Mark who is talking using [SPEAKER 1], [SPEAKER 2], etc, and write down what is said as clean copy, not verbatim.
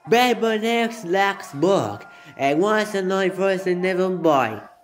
[SPEAKER 1] Baby next likes book, and once annoyed person never buy.